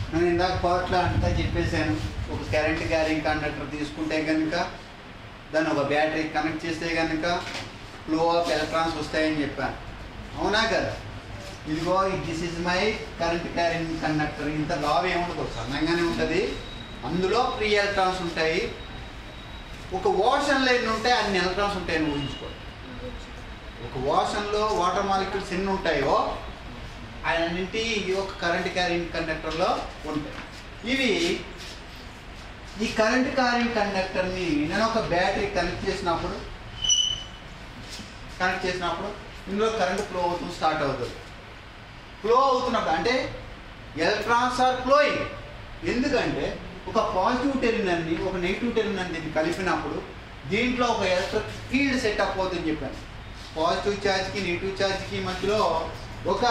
నేను ఇందాక పార్ట్లో అంతా చెప్పేశాను. ఒక కరెంట్ క్యారింగ్ కండక్టర్ తీసుకుంటే కనుక దాన్ని ఒక బ్యాటరీ కనెక్ట్ చేస్తే కనుక ఫ్లో ఆఫ్ ఎలక్ట్రాన్స్ వస్తాయని చెప్పాను. అవునా కదా? ఇదిగో this is my current carrying conductor. ఇంత లావ్ ఏముండదు, సన్నంగానే ఉంటుంది. అందులో ఫ్రీ ఎలక్ట్రాన్స్ ఉంటాయి. ఒక ఓషన్ లైన్ ఉంటే అన్ని ఎలక్ట్రాన్స్ ఉంటాయని ఊహించుకో. ఒక ఓషన్లో వాటర్ మాలిక్యూల్స్ ఎన్ని ఉంటాయో అన్నింటి ఇది ఒక కరెంట్ క్యారింగ్ కండక్టర్లో ఉంటాయి. ఇవి ఈ కరెంట్ క్యారింగ్ కండక్టర్ని నేను ఒక బ్యాటరీ కనెక్ట్ చేసినప్పుడు ఇందులో కరెంట్ ఫ్లో అవుతూ స్టార్ట్ అవుతుంది. ఫ్లో అవుతున్నప్పుడు అంటే ఎలక్ట్రాన్స్ ఆర్ ఫ్లోయింగ్. ఎందుకంటే ఒక పాజిటివ్ టెర్మినల్ని ఒక నెగిటివ్ టెర్మినల్ దీన్ని కలిపినప్పుడు దీంట్లో ఒక ఎలక్ట్రిక్ ఫీల్డ్ సెట్ అప్ అవుతుందని చెప్పాను. పాజిటివ్ ఛార్జ్కి నెగిటివ్ ఛార్జ్కి మధ్యలో ఒక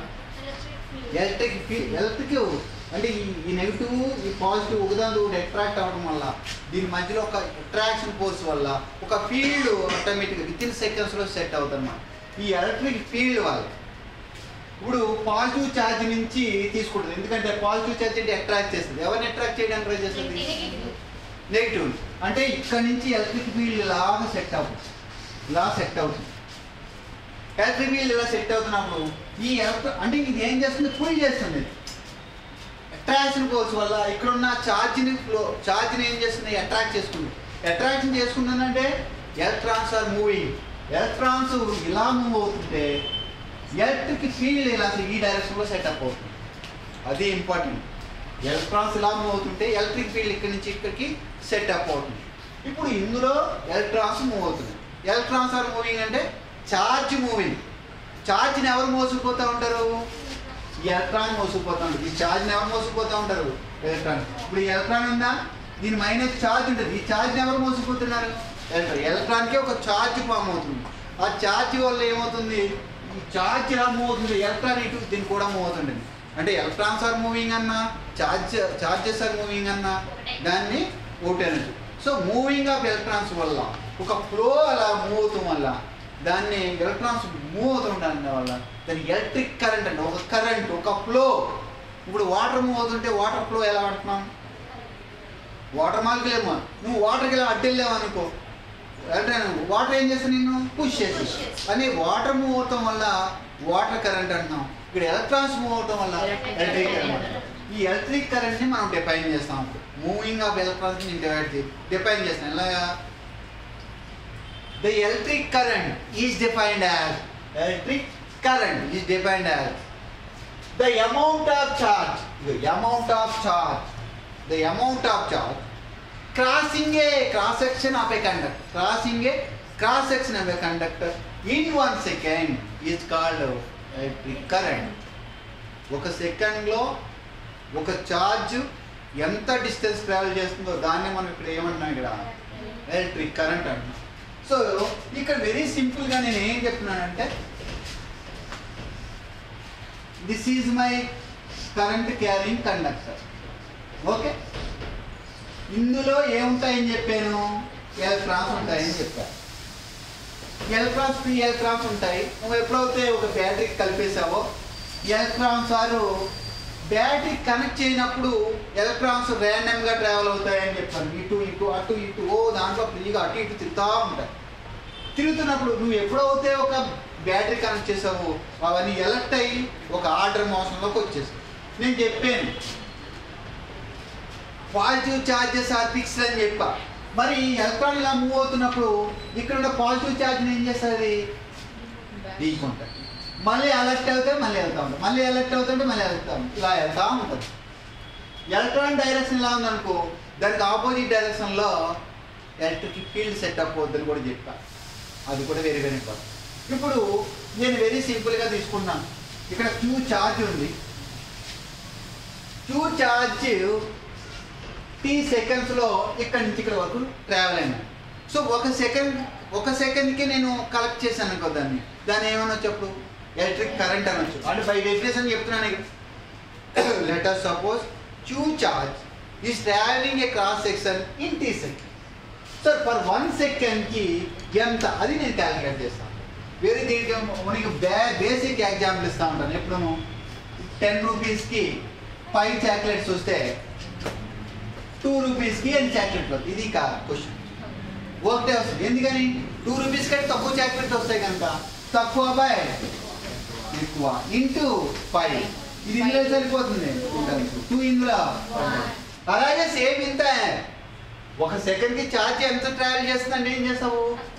ఎలక్ట్రిక్ అంటే ఈ నెగిటివ్ ఈ పాజిటివ్ ఒకదాని ఒకటి అట్రాక్ట్ అవ్వడం వల్ల దీని మధ్యలో ఒక అట్రాక్షన్ ఫోర్స్ వల్ల ఒక ఫీల్డ్ ఆటోమేటిక్గా విత్ ఇన్ సెకండ్స్లో సెట్ అవుతుంది అన్నమాట. ఈ ఎలక్ట్రిక్ ఫీల్డ్ వల్ల ఇప్పుడు పాజిటివ్ ఛార్జ్ నుంచి తీసుకుంటుంది. ఎందుకంటే పాజిటివ్ ఛార్జ్ అంటే అట్రాక్ట్ చేస్తుంది. ఎవరిని అట్రాక్ట్ చేయడానికి ట్రై చేస్తుంది? నెగిటివ్. అంటే ఇక్కడ నుంచి ఎలక్ట్రిక్ ఫీల్డ్ ఇలాగా సెట్ అవుతుంది. ఎలక్ట్రిక్ ఫీల్డ్ ఇలా సెట్ అవుతున్నప్పుడు ఈ అంటే ఇది ఏం చేస్తుంది? పుల్ చేస్తుంది. అట్రాక్షన్ ఫోర్స్ వల్ల ఇక్కడున్న ఛార్జ్ని ఏం చేస్తుంది? అట్రాక్ట్ చేసుకుంది. అట్రాక్షన్ చేసుకుంటుందంటే ఎలక్ట్రాన్స్ ఆర్ మూవింగ్. ఎలక్ట్రాన్స్ ఇలా మూవ్ అవుతుంటే ఎలక్ట్రిక్ ఫీల్డ్ ఇలా ఈ డైరెక్షన్లో సెటప్ అవుతుంది. అది ఇంపార్టెంట్. ఎలక్ట్రాన్స్ ఇలా మూవ్ అవుతుంటే ఎలక్ట్రిక్ ఫీల్డ్ ఇక్కడి నుంచి ఇక్కడికి సెటప్ అవుతుంది. ఇప్పుడు ఇందులో ఎలక్ట్రాన్స్ మూవ్ అవుతుంది. ఎలక్ట్రాన్స్ ఆర్ మూవింగ్ అంటే ఛార్జ్ మూవింగ్. ఛార్జ్ని ఎవరు మోసుకుపోతూ ఉంటారు? ఈ ఎలక్ట్రాన్ మోసుకుపోతూ ఉంటుంది. ఈ ఛార్జ్ని ఎవరు మోసుకుపోతూ ఉంటారు? ఎలక్ట్రాన్. ఇప్పుడు ఈ ఎలక్ట్రాన్ ఉందా, దీని మైనస్ ఛార్జ్ ఉంటుంది. ఈ ఛార్జ్ని ఎవరు మోసుకుపోతున్నారు? ఎలక్ట్రాన్కి ఒక ఛార్జ్ ఫామ్ అవుతుంది. ఆ ఛార్జ్ వల్ల ఏమవుతుంది? ఈ ఛార్జ్ ఇలా మూవ్ అవుతుంది. ఎలక్ట్రాన్ ఇటు దీన్ని కూడా మూవ్ అవుతుంది. అంటే ఎలక్ట్రాన్స్ ఆర్ మూవింగ్ అన్నా ఛార్జెస్ ఆర్ మూవింగ్ అన్నా దాన్ని ఒకటి అనొచ్చు. సో మూవింగ్ ఆఫ్ ఎలక్ట్రాన్స్ వల్ల ఒక ఫ్లో అలా మూవ్ అవుతాం వల్ల దాన్ని ఎలక్ట్రాన్స్ మూవ్ అవుతుండడం వల్ల దాన్ని ఎలక్ట్రిక్ కరెంట్ అంటే ఒక కరెంట్ ఒక ఫ్లో. ఇప్పుడు వాటర్ మూవ్ అవుతుంటే వాటర్ ఫ్లో ఎలా అంటున్నాం? వాటర్ మాలిక్యూల్ ఏమో నువ్వు వాటర్కి ఇలా అడ్డెళ్ళావు అనుకో, వాటర్ ఏం చేస్తా నిన్ను పుష్ చేసి అని వాటర్ మూవ్ అవటం వల్ల వాటర్ కరెంట్ అంటున్నాం. ఇక్కడ ఎలక్ట్రాన్స్ మూవ్ అవటం వల్ల ఎలక్ట్రిక్ కరెంట్. ఈ ఎలక్ట్రిక్ కరెంట్ని మనం డిఫైన్ చేస్తాం. మూవింగ్ ఆఫ్ ఎలక్ట్రాన్స్ డిఫైన్ చేస్తాం. ఎలాగా? The electric current is defined as the amount of charge crossing a cross section of a conductor in 1 second is called electric current. ఒక సెకండ్లో ఒక charge ఎంత డిస్టెన్స్ ట్రావెల్ చేస్తుందో దాన్ని మనం ఇక్కడ ఏమంటున్నాం? ఇక్కడ ఎలక్ట్రిక్ కరెంట్ అంటున్నాం. సో ఇక్కడ వెరీ సింపుల్గా నేను ఏం చెప్తున్నానంటే this is my current carrying conductor. Okay, ఇందులో ఏముంటాయని చెప్పాను? ఎలక్ట్రాన్స్ ఉంటాయని చెప్పాను. ఎలక్ట్రాన్స్ ఫ్రీ ఎలక్ట్రాన్స్ ఉంటాయి. నువ్వు ఎప్పుడైతే ఒక బ్యాటరీకి కలిపేసావో ఎలక్ట్రాన్స్ బ్యాటరీ కనెక్ట్ చేయనప్పుడు ఎలక్ట్రాన్స్ ర్యాండమ్గా ట్రావెల్ అవుతాయని చెప్పాను. ఇటు అటు దాంట్లో ఫ్రీగా అటు ఇటు తిరుగుతూ ఉంటాయి. తిరుగుతున్నప్పుడు నువ్వు ఎప్పుడైతే ఒక బ్యాటరీ కనెక్ట్ చేసావో అవన్నీ ఎలక్ట్ అయ్యి ఒక ఆర్డర్ మోషన్లోకి వచ్చేసావు. నేను చెప్పాను పాజిటివ్ ఛార్జెస్ ఆర్ ఫిక్స్డ్ అని చెప్పా. మరి ఎలక్ట్రాన్ ఇలా మూవ్ అవుతున్నప్పుడు ఇక్కడ ఉన్న పాజిటివ్ ఛార్జ్ని ఏం చేస్తుంది? తీసుకుంటాయి. మళ్ళీ అలర్ట్ అవుతే మళ్ళీ వెళ్తూ ఉంటుంది, మళ్ళీ అలర్ట్ అవుతుంటే మళ్ళీ వెళ్తాం, ఇలా వెళ్తూ ఉంటుంది. ఎలక్ట్రాన్ డైరెక్షన్ ఇలా ఉందనుకో దానికి ఆపోజిట్ డైరెక్షన్లో ఎలక్ట్రిక్ ఫీల్డ్ సెటప్ అవుతుందని కూడా చెప్పా. అది కూడా వెరీ వెరీ ఇంపార్టెంట్. ఇప్పుడు నేను వెరీ సింపుల్గా తీసుకున్నాను. ఇక్కడ Q ఛార్జ్ ఉంది. Q ఛార్జ్ T సెకండ్స్లో ఇక్కడి నుంచి ఇక్కడ వరకు ట్రావెల్ అయినాను. సో ఒక సెకండ్కి నేను కలెక్ట్ చేశాను అనుకో దాన్ని ఏమనొచ్చు? అప్పుడు ఎలక్ట్రిక్ కరెంట్ అనొచ్చు. అంటే బై డెఫినేషన్ చెప్తున్నాను. Let us suppose Q charge is traveling a cross section in T seconds. So for 1 సెకండ్కి ఎంత అది నేను క్యాలిక్యులేట్ చేస్తాను. వేరే దీనికి మనకి బేసిక్ ఎగ్జాంపుల్ ఇస్తూ ఉంటాను. ఎప్పుడు 10 రూపీస్కి 5 చాక్లెట్స్ వస్తే 2 రూపీస్కి ఎన్ని చాక్లెట్లు వస్తాయి? ఇది కాదు క్వశ్చన్. ఒకటే వస్తుంది. ఎందుకని 2 రూపీస్ కంటే తక్కువ చాక్లెట్ వస్తాయి కనుక తక్కువ బై ఎక్కువ ఇంటూ 5. ఇది ఇందులో సరిపోతుంది 2 ఇందులో. అలాగే సేమ్ ఇంత ఒక సెకండ్కి ఛార్జ్ ఎంత ట్రావెల్ చేస్తుందంటే ఏం చేస్తావు?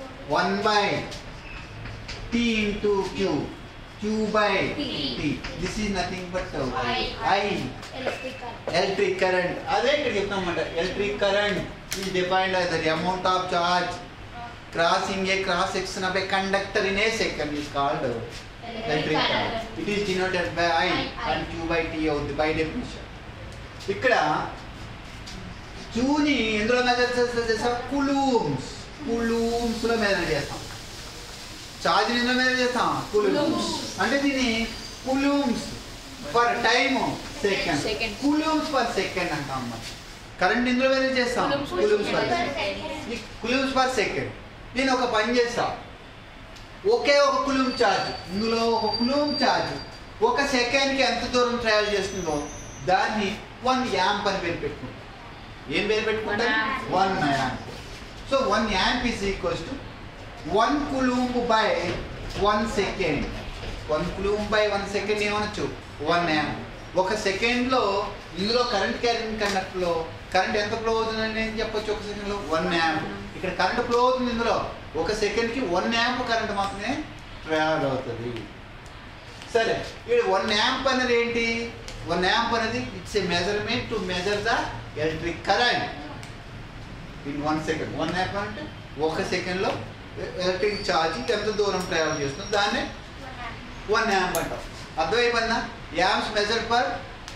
1/t into q, q by t. This is nothing but I, electric current. అదే ఇక్కడ చెప్తామన్నమాట. Electric current is defined as the amount of charge crossing a cross section of a conductor in a second is called electric current. It is denoted by I and q by t అవుతుంది by definition. ఇక్కడ చూని ఎందులో measure చేస్తాం? Coulombs. కూలూమ్స్లో measure చేస్తాం. ఛార్జ్ని ఎందులో measure చేస్తాం? Coulombs. అంటే దీన్ని coulombs per time second, coulombs per second అంటాం అన్నమాట. కరెంట్ ఎందులో మెజర్ చేస్తాం? Coulombs per second. Coulombs per second. నేను ఒక పని చేస్తా. ఒకే ఒక కూలూమ్ ఛార్జ్, ఇందులో ఒక కూలూమ్ ఛార్జ్ ఒక సెకండ్కి ఎంత దూరం ట్రావెల్ చేస్తుందో దాన్ని 1 యాంప్ అని పేరు పెట్టుకుంటాం. ఏం పేరు పెట్టుకుంటాం? 1 amp. So 1 amp is equals to 1 coulomb by 1 second. 1 coulomb by 1 second ఏమనొచ్చు? 1 యాంప్. ఒక సెకండ్లో ఇందులో కరెంట్ క్యారింగ్ కండక్టర్లో కరెంట్ ఎంత ఫ్లో అవుతుందని నేను చెప్పొచ్చు? ఒక సెకండ్లో 1 యాంప్. ఇక్కడ కరెంట్ ఫ్లో అవుతుంది. ఇందులో ఒక సెకండ్కి 1 యాంప్ కరెంట్ మాత్రమే ట్రావెల్ అవుతుంది. సరే, ఇక్కడ 1 యాంప్ అనేది ఏంటి? 1 యాంప్ అనేది it's a measurement to measure the electric current in 1 second. 1 amp అంటే ఒక సెకండ్లో ఎలక్ట్రిక్ ఛార్జ్ ఎంత దూరం ట్రావెల్ చేస్తుంది దాన్ని 1 యాంప్ అంటాం. అర్థమైపోయిందా? Amps measured per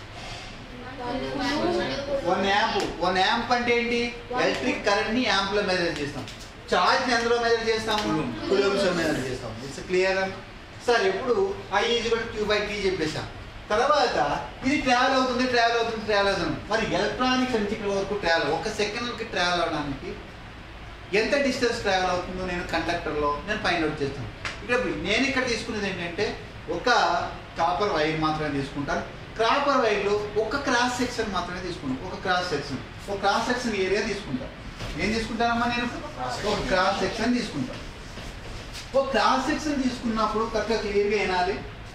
1 amp. 1 amp అంటే ఏంటి? ఎలక్ట్రిక్ కరెంట్ని యాంప్లో మెజర్ చేస్తాం. ఛార్జ్ని ఎందులో మెజర్ చేస్తాము? కూలూమ్స్లో మెజర్ చేస్తాం. It's clear. సరే, ఇప్పుడు I = q/t చెప్పేసాం. తర్వాత ఇది ట్రావెల్ అవుతుంది. మరి ఎలక్ట్రానిక్స్ నుంచి ఇక్కడ వరకు ట్రావెల్, ఒక సెకండ్కి ట్రావెల్ అవడానికి ఎంత డిస్టెన్స్ ట్రావెల్ అవుతుందో నేను కండక్టర్లో ఫైండ్ అవుట్ చేస్తాను. నేను ఇక్కడ తీసుకునేది ఏంటంటే ఒక కాపర్ వైర్ మాత్రమే తీసుకుంటాను. కాపర్ వైర్లో ఒక క్రాస్ సెక్షన్ మాత్రమే తీసుకుంటాను. ఒక క్రాస్ సెక్షన్ ఏరియా తీసుకుంటాను. ఏం తీసుకుంటానమ్మా? నేను ఒక క్రాస్ సెక్షన్ తీసుకుంటాను. ఒక క్రాస్ సెక్షన్ తీసుకున్నప్పుడు కరెక్ట్గా క్లియర్గా వినాలి.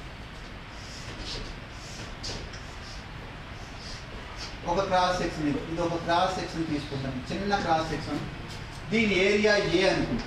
ఒక క్రాస్ సెక్షన్, ఇది ఒక క్రాస్ సెక్షన్ తీసుకుంటాను. చిన్న క్రాస్ సెక్షన్. దీని ఏరియా ఏ అనుకుంటాను.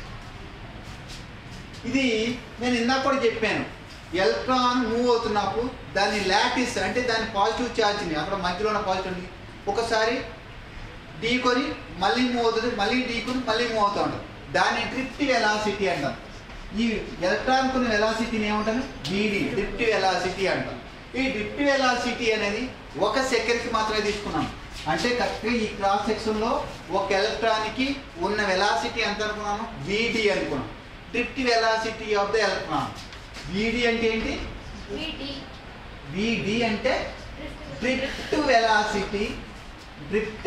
ఇది నేను ఇందాక కూడా చెప్పాను. ఎలక్ట్రాన్ మూవ్ అవుతున్నప్పుడు దాని లాటిస్ అంటే దాని పాజిటివ్ ఛార్జ్ని అక్కడ మధ్యలో ఉన్న పాజిటివ్ని ఒకసారి ఢీకొని మళ్ళీ మూవ్ అవుతుంది, మళ్ళీ ఢీకొని మళ్ళీ మూవ్ అవుతూ ఉంటుంది. దాన్ని డ్రిఫ్ట్ వెలాసిటీ అంటాం. ఈ ఎలక్ట్రాన్ కొన్ని వెలాసిటీని ఏమంటాను? BD, డ్రిఫ్ట్ వెలాసిటీ అంటాం. ఈ డ్రిఫ్ట్ వెలాసిటీ అనేది ఒక సెకండ్కి మాత్రమే తీసుకున్నాం. అంటే కరెక్ట్గా ఈ క్రాస్ సెక్షన్లో ఒక ఎలక్ట్రాన్కి ఉన్న వెలాసిటీ ఎంత అనుకున్నాము? VD అనుకున్నాం. Drift velocity of the electron. VD అంటే ఏంటి? VD అంటే drift velocity. Drift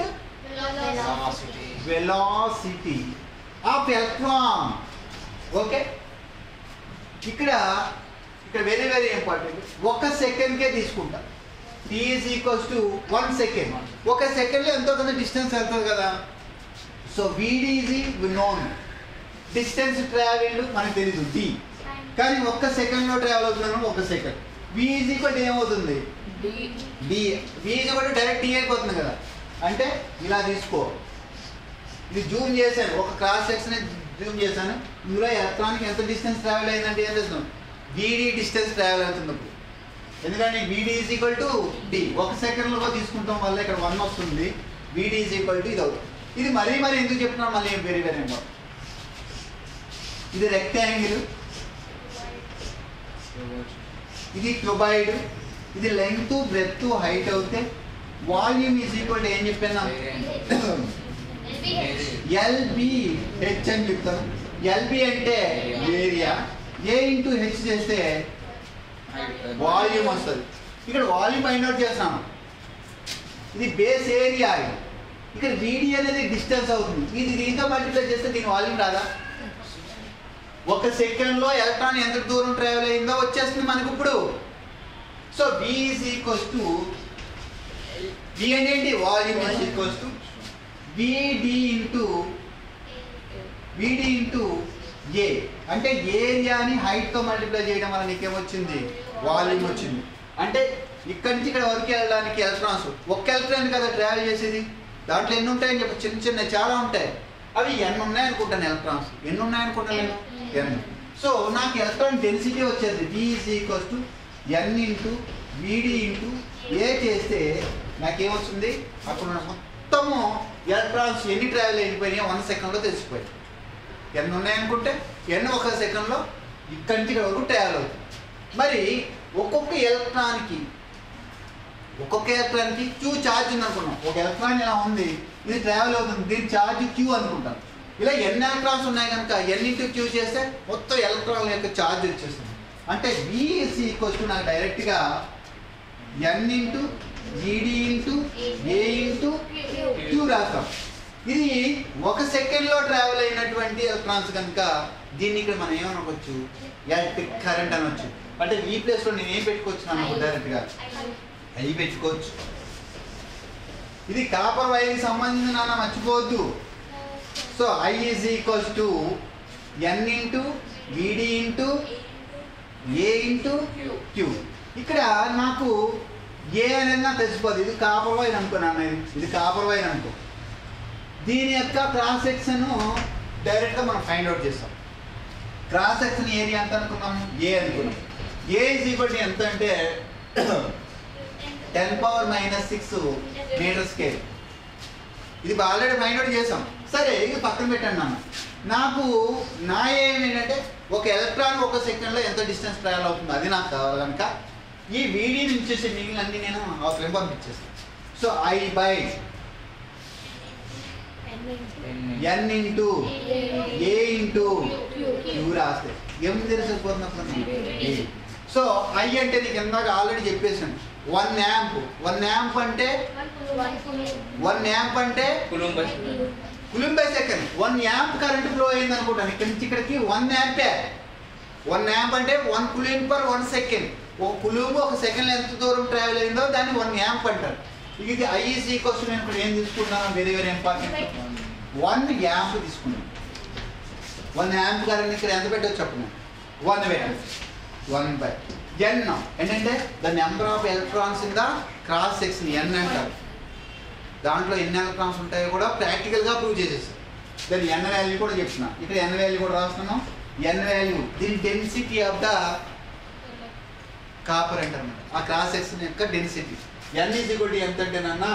velocity of electron. Okay, ఇక్కడ వెరీ వెరీ ఇంపార్టెంట్. ఒక సెకండ్కే తీసుకుంటా. T = 1 second. ఒక సెకండ్లో ఎంతో కొంత డిస్టెన్స్ వెళ్తుంది కదా. So VD is known. Distance travel మనకు తెలీదు D, కానీ ఒక్క సెకండ్లో ట్రావెల్ అవుతున్నాను. ఒక సెకండ్. V = ఏమవుతుంది? D. V డైరెక్ట్ D అయిపోతుంది కదా. అంటే ఇలా తీసుకో. ఇది జూమ్ చేశాను, ఒక క్రాస్ సెక్షన్ జూమ్ చేశాను. ఇందులో ఎలక్ట్రాన్కి ఎంత డిస్టెన్స్ ట్రావెల్ అయిందంటే ఏం చేస్తాం? VD డిస్టెన్స్ ట్రావెల్ అవుతున్నప్పుడు. ఎందుకంటే VD = D. ఒక సెకండ్లో తీసుకుంటాం వల్ల ఇక్కడ 1 వస్తుంది. VD ఇది అవుతుంది. ఇది మరీ ఎందుకు చెప్తున్నాం? మళ్ళీ వెరీ వెరీ ఇంపార్టెంట్. ఇది రెక్టాంగిల్, ఇది క్యూబాయిడ్. ఇది లెంగ్త్, బ్రెడ్త్, హైట్ అవుతే వాల్యూమ్ = ఏం చెప్పాను? LBH అని చెప్తాను. LB అంటే ఏరియా, A × H చేస్తే వాల్యూమ్ వస్తుంది. ఇక్కడ వాల్యూమ్ ఫైండ్ అవుట్ చేస్తాను. ఇది బేస్ ఏరియా. ఇక్కడ VD అనేది డిస్టెన్స్ అవుతుంది. ఇది దీంతో మల్టిప్లై చేస్తే దీని వాల్యూమ్ రాదా? ఒక సెకండ్లో ఎలక్ట్రాన్ ఎంత దూరం ట్రావెల్ అయిందో వచ్చేస్తుంది మనకు ఇప్పుడు. సో V = V అంటే ఏంటి volume is equals to VD into A అంటే ఏరియాని హైట్ తో మల్టిప్లై చేయడం వల్ల నీకేమొచ్చింది వాల్యూమ్ వచ్చింది. అంటే ఇక్కడి నుంచి ఇక్కడ వరకు వెళ్ళడానికి ఎలక్ట్రాన్స్ ఒక్క ఎలక్ట్రాన్ కదా ట్రావెల్ చేసేది, దాంట్లో ఎన్ని ఉంటాయని చెప్పి చిన్న చిన్న చాలా ఉంటాయి, అవి n ఉన్నాయి అనుకుంటాను. ఎలక్ట్రాన్స్ ఎన్ని ఉన్నాయి అనుకుంటాను నేను n. సో నాకు ఎలక్ట్రాన్ డెన్సిటీ వచ్చేది V is equals to n into VD into A చేస్తే నాకేమొస్తుంది అప్పుడు మొత్తము ఎలక్ట్రాన్స్ ఎన్ని ట్రావెల్ అయిపోయినాయో 1 సెకండ్లో తెలిసిపోయాయి. n ఉన్నాయనుకుంటే n 1 సెకండ్లో ఇక్కడి నుంచి ఇక్కడ వరకు ట్రావెల్ అవుతుంది. మరి ఒక్కొక్క ఎలక్ట్రాన్కి Q ఛార్జ్ ఉంది అనుకున్నాం. ఒక ఎలక్ట్రాన్ ఇలా ఉంది, ఇది ట్రావెల్ అవుతుంది, దీని ఛార్జ్ Q అనుకుంటాం. ఇలా n ఎలక్ట్రాన్స్ ఉన్నాయి కనుక n ఇంటూ Q చేస్తే మొత్తం ఎలక్ట్రాన్ల యొక్క ఛార్జ్ వచ్చేస్తుంది. అంటే V ఈజ్ ఈక్వల్స్ టు నాకు డైరెక్ట్గా n into VD into A into Q రాస్తాం. ఇది 1 సెకండ్లో ట్రావెల్ అయినటువంటి ఎలక్ట్రాన్స్ కనుక దీన్ని ఇక్కడ మనం ఏమనుకోవచ్చు ఎలక్ట్రిక్ కరెంట్ అనొచ్చు. అంటే ఈ ప్లేస్లో నేను ఏం పెట్టుకోవచ్చు నాకు డైరెక్ట్గా I పెట్టుకోవచ్చు. ఇది కాపర్ వైర్కి సంబంధించిన నాన్న మర్చిపోవద్దు. So I is equals to n into VD into A into Q. ఇక్కడ నాకు ఏ అనేది నాకు తెలిసిపోదు, ఇది కాపర్ వైర్ అనుకున్నాను, ఇది కాపర్ వైర్ అనుకో. దీని యొక్క క్రాస్ సెక్షన్ డైరెక్ట్గా మనం ఫైండ్ అవుట్ చేస్తాం. క్రాస్ సెక్షన్ ఏరియా ఎంత అనుకున్నాము A అనుకున్నాం. A ఈజ్ ఈక్వల్ టు ఎంత అంటే 10⁻⁻6 మీటర్ స్కేల్. ఇది ఆల్రెడీ ఫైండ్ అవుట్ చేసాం. సరే ఇది పక్కన పెట్టండి నాన్న. నాకు నా ఏమేంటంటే ఒక ఎలక్ట్రాన్ 1 సెకండ్లో ఎంత డిస్టెన్స్ ట్రావెల్ అవుతుంది అది నాకు కావాలి కనుక ఈ VD నుంచి వచ్చే మిగిలినన్నీ నేను అవసరం పంపించేస్తాను. So I by n into A into Q రాస్తే ఏం తెలిసిపోతున్నప్పుడు A. సో I అంటే నీకు ఇందాక ఆల్రెడీ చెప్పేసాను 1 యాంప్. 1 యాంప్ అంటే coulomb by second. 1 amp current flow అయింది అనుకుంటాను ఇక్కడి నుంచి ఇక్కడికి 1 యాంపే. 1 యాంప్ అంటే 1 కూలుంబ్ పర్ 1 సెకండ్. ఒక కూలుంబ్ 1 సెకండ్ ఎంత దూరం ట్రావెల్ అయిందో దాన్ని 1 యాంప్ అంటారు. ఇది I ఈజ్ ఈక్వల్స్ టు నేను ఇప్పుడు ఏం తీసుకుంటాను వెరీ వెరీ ఇంపార్టెంట్ 1 యాంప్ తీసుకున్నాను. 1 యాంప్ కరెంట్ ఇక్కడ ఎంత పెట్టవచ్చు చెప్పను 1 పెట్టండి. 1 బై n ఏంటంటే the number of electrons in the cross section n అంటారు. దాంట్లో ఎన్ని ఎలక్ట్రాన్స్ ఉంటాయో కూడా ప్రాక్టికల్గా ప్రూవ్ చేసేసారు. దాని n వాల్యూ కూడా చెప్తున్నా. ఇక్కడ n వాల్యూ కూడా రాస్తున్నాం. n వాల్యూ దీని డెన్సిటీ ఆఫ్ ద కాపర్ అంటారు అన్నమాట. ఆ క్రాస్ సెక్షన్ యొక్క density n is equal to ఎంత అంటే నాన్న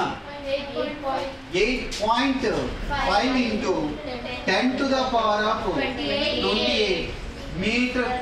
8.5 into 10 to the power of 28 metre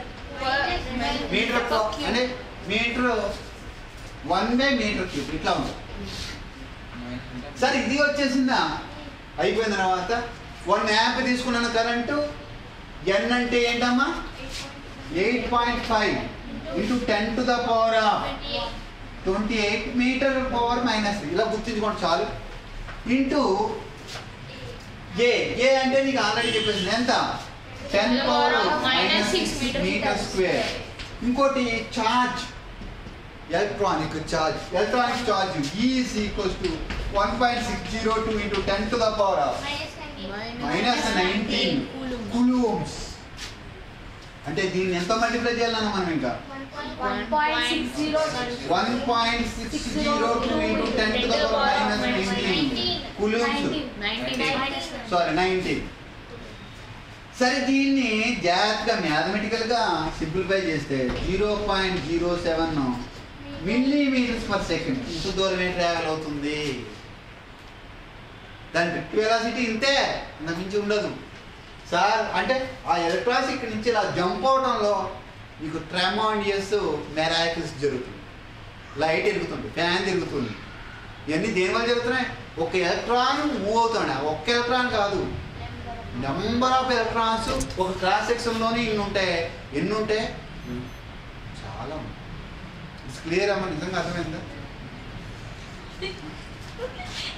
అంటే మీటర్ 1 బై మీటర్ క్యూబ్ ఇట్లా ఉంది. సరే ఇది వచ్చేసిందా అయిపోయిన తర్వాత 1 యాంప్ తీసుకున్నాను కరెంటు. n అంటే ఏంటమ్మా 8.5 into 10 to the power of 28 metre power minus ఇలా గుర్తించుకోండి చాలు. ఇంటూ A అంటే నీకు ఆల్రెడీ చెప్పేసింది ఎంత 10⁻⁻6 మీటర్ స్క్వేర్. ఇంకోటి charge electronic charge E is equals to 1.602 into 10 to the power of -19 coulombs. అంటే దీన్ని ఎంత మల్టిప్లై చేయాలన్నా మనం ఇంకా 1.602 into 10 to the power -19 coulombs. Sorry 19. సరే దీన్ని జాగ్రత్తగా మ్యాథమెటికల్గా సింప్లిఫై చేస్తే 0.07 మిల్లీమీటర్స్ పర్ సెకండ్ ఇంత దూరమే ట్రావెల్ అవుతుంది. దాని డ్రిఫ్ట్ వెలాసిటీ ఇంతే, అంత మించి ఉండదు సార్. అంటే ఆ ఎలక్ట్రాన్స్ ఇక్కడ నుంచి ఇలా జంప్ అవడంలో మీకు ట్రెమాండియస్ మెరాకిల్స్ జరుగుతుంది. లైట్ తిరుగుతుంది, ఫ్యాన్ తిరుగుతుంది, ఇవన్నీ దేనివల్ల జరుగుతున్నాయి? ఒక ఎలక్ట్రాన్ మూవ్ అవుతాడు. ఒక్క ఎలక్ట్రాన్ కాదు, నెంబర్ ఆఫ్ ఎలక్ట్రాన్స్ ఒక క్రాస్ సెక్షన్లోనే ఎన్ని ఉంటాయి చాలా ఉంటాయి. ఇట్స్ క్లియర్ అమ్మ, నిజంగా అర్థమైందా?